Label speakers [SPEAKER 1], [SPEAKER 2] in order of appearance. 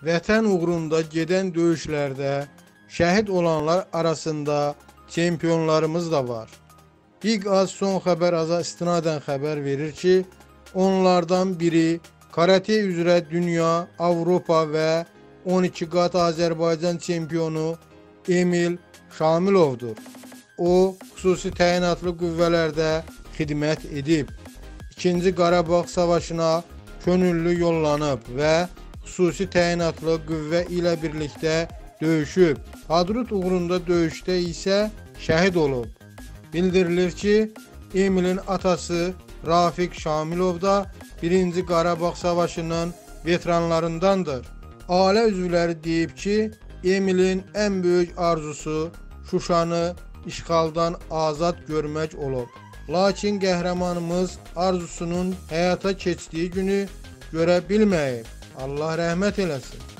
[SPEAKER 1] Vətən uğrunda gedən döyüşlərdə şəhid olanlar arasında çempionlarımız da var. Big-Az son xəbər aza istinadən xəbər verir ki, onlardan biri karate üzrə dünya, Avropa və 12 qat Azərbaycan çempionu Emil Şamilovdur. O, xüsusi təyinatlı qüvvələrdə xidmət edib. 2-ci Qarabağ savaşına könüllü yollanıb və xüsusi təyinatlı qüvvə ilə birlikdə döyüşüb. Hadrut uğrunda döyüşdə isə şəhid olub. Bildirilir ki, Emil'in atası Rafiq Şamilov da 1-ci Qarabağ savaşının veteranlarındandır. Ailə üzvləri deyib ki, Emil'in ən böyük arzusu Şuşanı işğaldan azad görmək olub. Lakin qəhrəmanımız arzusunun həyata keçdiyi günü görə bilməyib. Allah rəhmət eləsin.